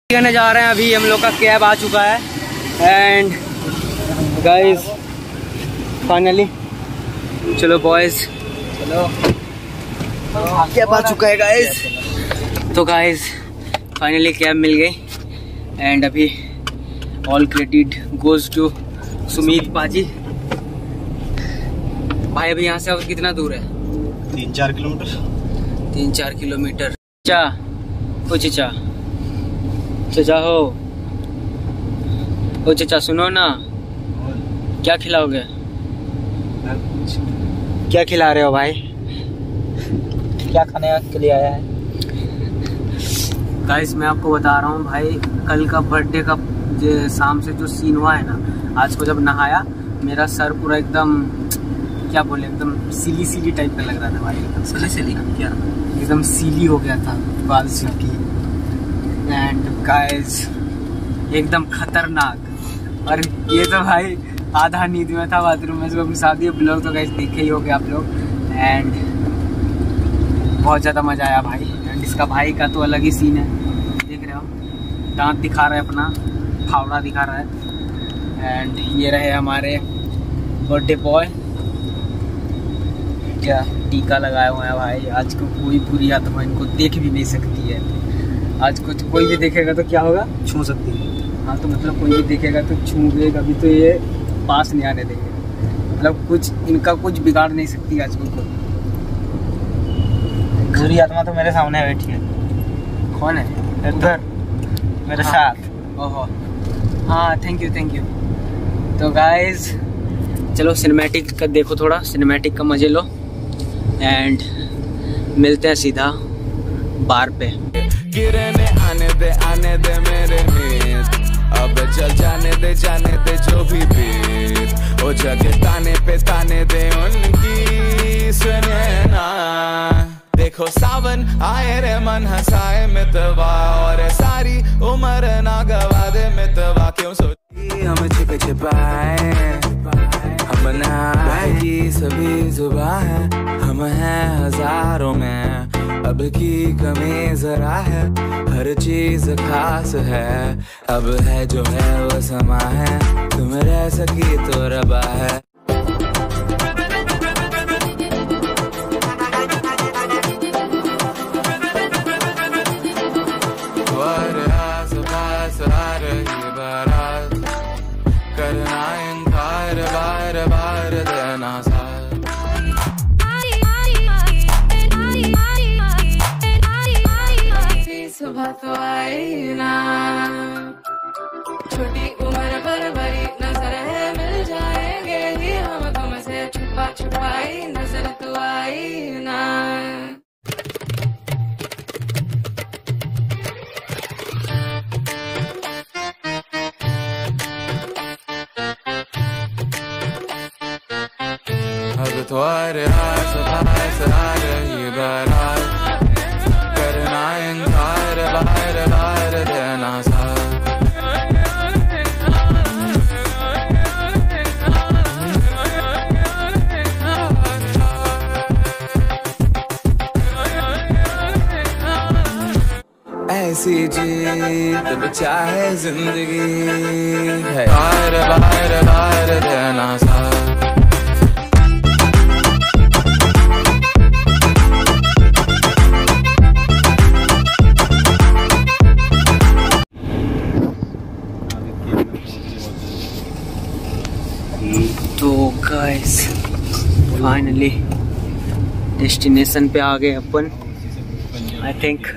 करने जा रहे हैं। अभी हम लोग का कैब आ चुका है एंड गाइस फाइनली चलो बॉयज चलो कैब आ चुका है गाइस। तो गाइस फाइनली कैब मिल गई एंड अभी all credit goes to Sumit पाजी। भाई अभी यहाँ से अब कितना दूर है? 3-4 किलोमीटर। 3-4 किलोमीटर। चा ओ चचा चचा हो ओ चचा सुनो ना, क्या खिलाओगे? क्या खिला रहे हो भाई? क्या खाने के लिए आया है? गाइस मैं आपको बता रहा हूँ भाई, कल का बर्थडे का शाम से जो सीन हुआ है ना, आज को जब नहाया मेरा सर पूरा एकदम क्या बोले एकदम सीली टाइप का लग रहा था भाई। एकदम सीली क्या एकदम सीली हो गया था बाल सिल्की एंड गाइस एकदम खतरनाक। और ये तो भाई आधा नींद में था बाथरूम में, सुबह शादी ब्लॉग तो गाइस देखे ही होगे आप लोग एंड बहुत ज़्यादा मज़ा आया भाई। एंड इसका भाई का तो अलग ही सीन है, देख रहे हो दांत दिखा रहा है, अपना फावड़ा दिखा रहा है। एंड ये रहे हमारे बर्थडे बॉय, क्या टीका लगाया हुआ है भाई। आज को कोई बुरी आत्मा इनको देख भी नहीं सकती है। आज कुछ कोई भी देखेगा तो क्या होगा? छू सकती है। हाँ तो मतलब कोई भी देखेगा तो छूगे, कभी तो ये पास नहीं आने देंगे। मतलब कुछ इनका कुछ बिगाड़ नहीं सकती आज को। बुरी आत्मा तो मेरे सामने बैठी है। कौन है? उधर मेरे साथ। ओहो हाँ थैंक यू। तो गाइस चलो सिनेमैटिक का देखो, थोड़ा सिनेमैटिक का मजे लो एंड मिलते हैं सीधा बार पे। गिरने आने दे मेरे मीत, अब चल जाने दे जो भी बीत। ओ जगह ताने दे उनकी सुने ना। देखो सावन आए रे मन हंसाए मितवा, और सारी उम्र ना गवा दे मितवा। क्यों सोची हम छिपाए हम ना की सभी जुबां है, हम हैं हजारों में अब की कमी जरा है, हर चीज खास है अब है जो है वो समा है, तुम रह सकी तो रबा है। करना इनकार बार देना साथ। सुबह तो आई ना, छोटी उम्र पर बड़ी नजर है, मिल जाएंगे ही हम तुमसे छुपाई नजर तो आई ना। अब तुम्हारे हाथ आ रही बारात, करना इनकार बार देना साथ। ऐसी जीत चाहे जिंदगी है, बार देना साथ। तो गाइस फाइनली डेस्टिनेशन पे आ गए अपन आई थिंक।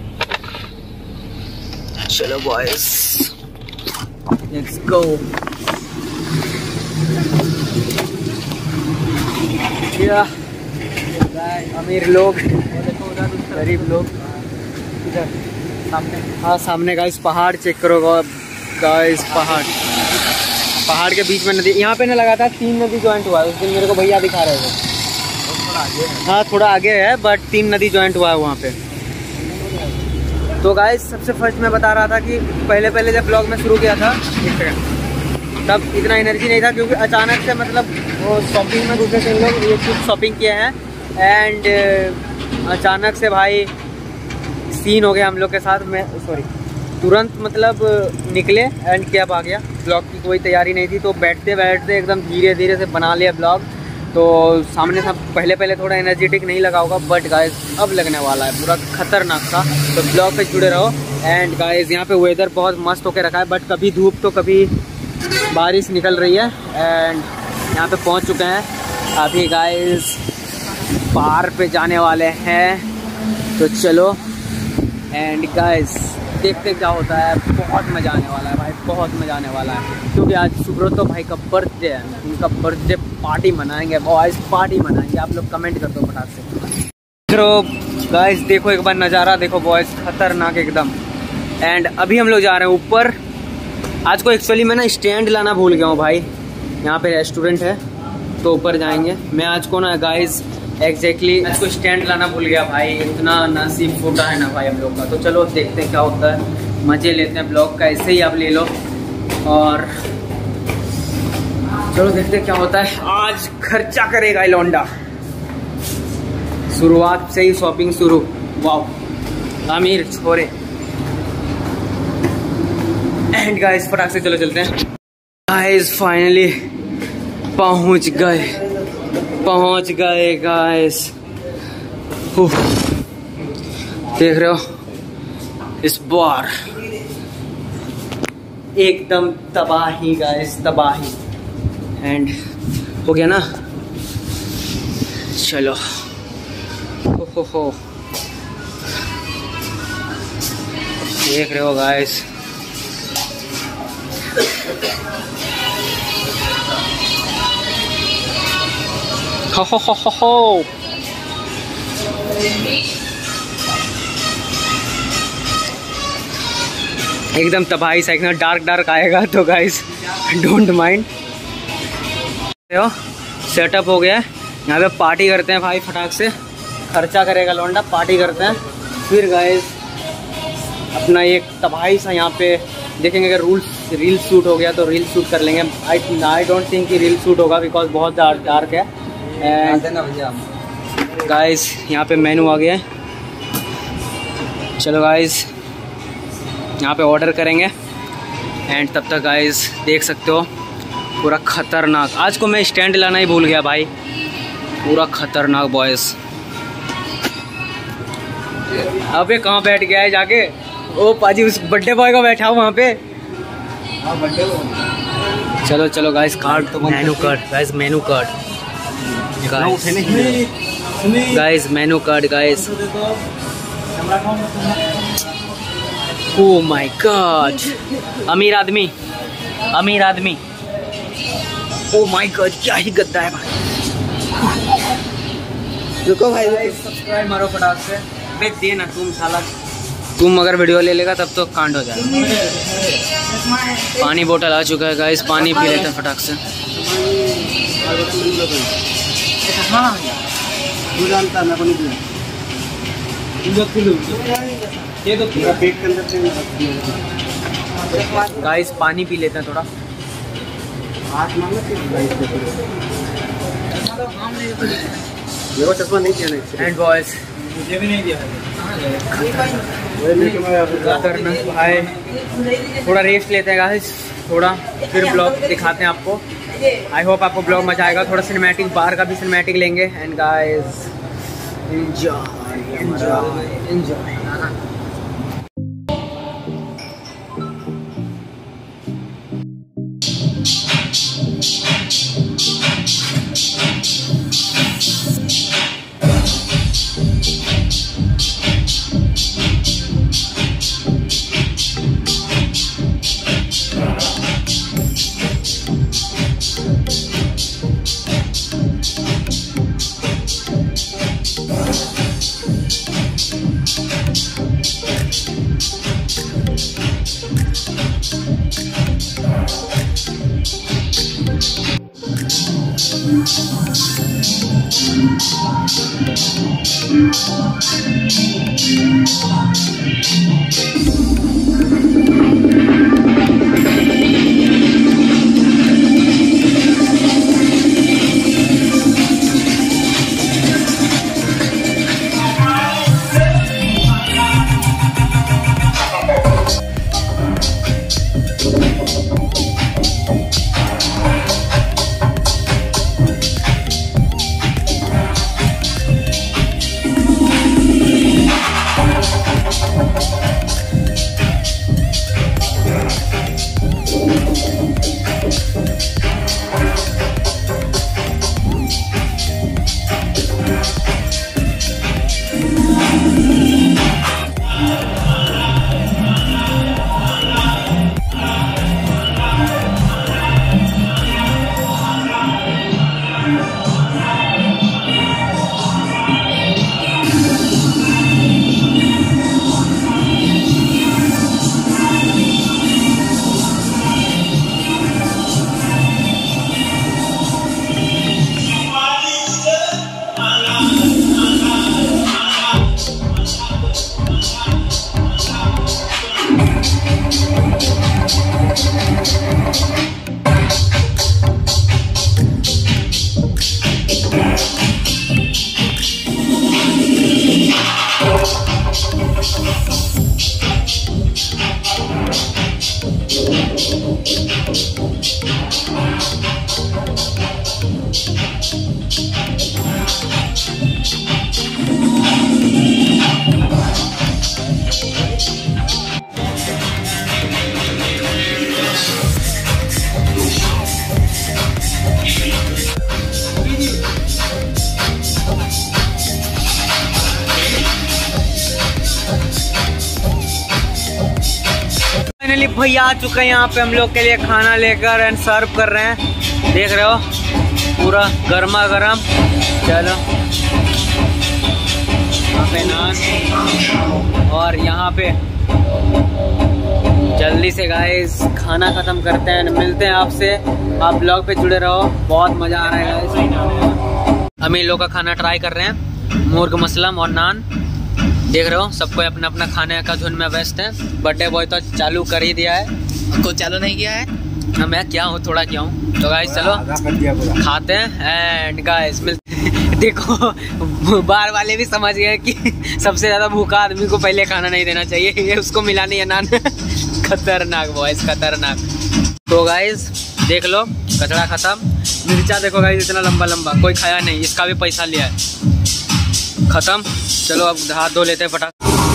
चलो बॉयज लेट्स गो। अमीर लोग, गरीब लोग इधर सामने। हाँ सामने गाइस पहाड़ चेक करो गाइस, पहाड़ के बीच में नदी। यहाँ पे ना लगा था 3 नदी ज्वाइंट हुआ है उस दिन, मेरे को भैया दिखा रहे थे। हाँ थोड़ा आगे है बट 3 नदी ज्वाइंट हुआ है वहाँ पे। तो गाइस सबसे फर्स्ट मैं बता रहा था कि पहले जब ब्लॉग में शुरू किया था तब इतना एनर्जी नहीं था, क्योंकि अचानक से मतलब वो शॉपिंग में घुसे थे लोग, ये कुछ शॉपिंग किए हैं एंड अचानक से भाई सीन हो गया हम लोग के साथ में। सॉरी तुरंत मतलब निकले एंड कैब आ गया। ब्लॉग की कोई तैयारी नहीं थी, तो बैठते बैठते एकदम धीरे धीरे से बना लिया ब्लॉग। तो सामने सब पहले थोड़ा एनर्जेटिक नहीं लगा होगा, बट गाइस अब लगने वाला है पूरा खतरनाक सा। तो ब्लॉग पे जुड़े रहो। एंड गाइस यहाँ पे वेदर बहुत मस्त होके रखा है, बट कभी धूप तो कभी बारिश निकल रही है। एंड यहाँ पे पहुँच चुके हैं अभी गाइस, पार पे जाने वाले हैं। तो चलो एंड गाइस देखते क्या होता है। बहुत मज़ा आने वाला है भाई, बहुत मज़ा आने वाला है, क्योंकि आज सुब्रतो भाई का बर्थडे है। उनका बर्थडे पार्टी मनाएंगे बॉयज़, पार्टी मनाएंगे। आप लोग कमेंट कर दो फटाक से। तो गाइस देखो एक बार नज़ारा देखो बॉयज़, खतरनाक एकदम। एंड अभी हम लोग जा रहे हैं ऊपर। आज को एक्चुअली मैं ना स्टैंड लाना भूल गया हूँ भाई। यहाँ पे रेस्टोरेंट है तो ऊपर जाएंगे। मैं आज को ना गाइस एग्जैक्टली आज को स्टैंड लाना भूल गया भाई। इतना नसीब फूटा है ना भाई हम लोग का। तो चलो देखते हैं क्या होता है, मज़े लेते हैं ब्लॉग का। ऐसे ही आप ले लो और चलो देखते हैं क्या होता है। आज खर्चा करेगा लौंडा, शुरुआत से ही शॉपिंग शुरू। वाह अमीर छोरे। एंड गाइस फटाक से चलो चलते हैं। गाइस फाइनली पहुंच गए गाइस। देख रहे हो इस बार एकदम तबाही गाइस, तबाही। एंड हो गया ना, चलो हो देख रहे हो गाइस। हो एकदम तबाही सा, एकदम डार्क आएगा। तो गाइस डोंट माइंड। सेटअप हो गया है, यहाँ पे पार्टी करते हैं भाई फटाक से। खर्चा करेगा लौंडा, पार्टी करते हैं। फिर गाइस अपना एक तबाही सा यहाँ पे देखेंगे। अगर रील शूट हो गया तो रील शूट कर लेंगे। आई डोंट थिंक कि रील शूट होगा, बिकॉज बहुत डार्क है। गाइस यहाँ पे मेनू आ गया है। चलो गाइस यहाँ पे ऑर्डर करेंगे। एंड तब तक गाइस देख सकते हो पूरा खतरनाक। आज को मैं स्टैंड लाना ही भूल गया भाई, पूरा खतरनाक बॉयज़। अबे कहाँ बैठ गया है जाके? ओ पाजी उस बर्थडे बॉय को बैठा हूँ वहाँ पे। चलो गाइस कार्ड तो menu card guys, menu card guys, menu card guys. Oh my god, अमीर आदमी। ओ माय गॉड क्या ही गद्दा है भाई। रुको भाई सब्सक्राइब मारो फटाक से। बे देना तुम साला, तुम अगर वीडियो ले लेगा तब तो कांड हो जाएगा। पानी बोतल आ चुका है गाइस, पानी पी लेते हैं फटाक से। गाइस पानी पी लेते हैं थोड़ा। चश्मा नहीं किया एंड बॉयज मुझे भी नहीं दिया भाई। थोड़ा रेस्ट लेते हैं गाइस, थोड़ा फिर ब्लॉग दिखाते हैं आपको। आई होप आपको ब्लॉग मजा आएगा। थोड़ा सिनेमैटिक, बाहर का भी सिनेमैटिक लेंगे। And guys enjoy. दिलीप भैया आ चुके हैं यहाँ पे हम लोग के लिए खाना लेकर एंड सर्व कर रहे हैं। देख रहे हो पूरा गर्मा गर्म। चलो यहाँ पे नान और यहाँ पे जल्दी से गाइस खाना खत्म करते हैं। मिलते हैं आपसे, आप ब्लॉग पे जुड़े रहो, बहुत मज़ा आ रहा है गाइस। हम इन लोग का खाना ट्राई कर रहे हैं, मुर्ग मसलम और नान। देख रहे हो सबको अपना अपना खाने का धुन में व्यस्त है। बर्थडे बॉय तो चालू कर ही दिया है, को चालू नहीं किया है। मैं क्या हूँ, थोड़ा क्या हूँ। तो गाइस चलो खाते हैं एंड गाइस मिलते देखो बार वाले भी समझ गए कि सबसे ज़्यादा भूखा आदमी को पहले खाना नहीं देना चाहिए। ये उसको मिला नहीं है नान। खतरनाक बॉयस, खतरनाक। तो गाइस देख लो कचड़ा खत्म। मिर्चा देखो गाइस इतना लंबा लंबा, कोई खाया नहीं, इसका भी पैसा लिया है। खत्म। चलो अब हाथ धो लेते हैं फटाक।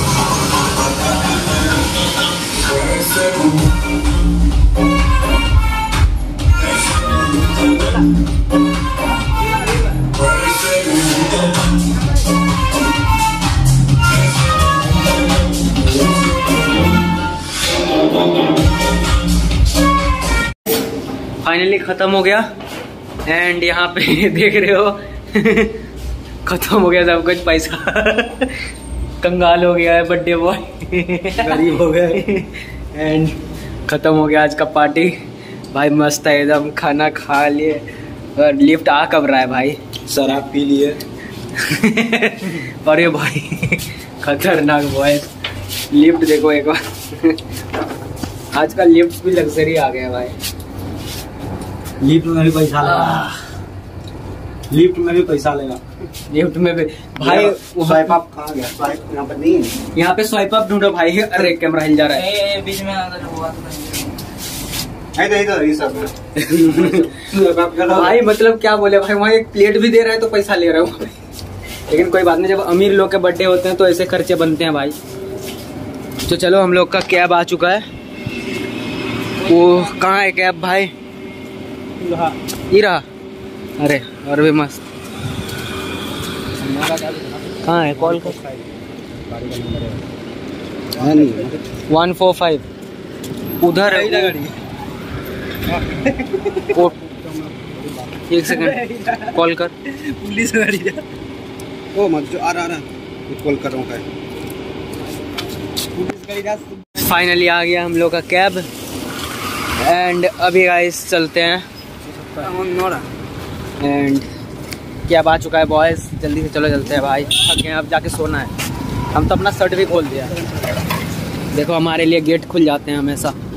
फाइनली खत्म हो गया एंड यहाँ पे देख रहे हो खत्म हो गया सब कुछ। पैसा कंगाल हो गया है बर्थडे बॉय, गरीब हो गए एंड खत्म हो गया आज का पार्टी। भाई मस्त है एकदम, खाना खा लिए और लिफ्ट आ कब रहा है भाई, शराब पी लिए। अरे भाई खतरनाक बॉय। लिफ्ट देखो एक बार। आजकल लिफ्ट भी लग्जरी आ गया भाई। लिफ्ट में भी पैसा लेगा, लिफ्ट में भी पैसा लेगा। लिफ्ट में भी भाई। स्वाइप अप कहाँ गया? स्वाइप यहाँ पर नहीं है। यहाँ पे स्वाइप अप ढूंढो भाई। अरे कैमरा हिल जा रहा है बीच में भाई। मतलब क्या बोले भाई, वहाँ एक प्लेट भी दे रहा है तो पैसा ले रहा हूँ। लेकिन कोई बात नहीं, जब अमीर लोग के बर्थडे होते हैं तो ऐसे खर्चे बनते हैं भाई। तो चलो हम लोग का कैब आ चुका है। वो कहाँ है कैब भाई? ये रहा। अरे और भी मस्त। कहाँ है? कॉल कर। 145 उधर है गाड़ी। एक सेकंड कॉल कर। पुलिस गाड़ी ओ मत जो आ रहा कॉल कर रहा हूँ। फाइनली आ गया हम लोग का कैब एंड अभी गाइस चलते हैं। एंड कैब आ चुका है बॉयज, जल्दी से चलो चलते हैं भाई। थक गए, अब जाके सोना है। हम तो अपना शर्ट भी खोल दिया। देखो हमारे लिए गेट खुल जाते हैं हमेशा।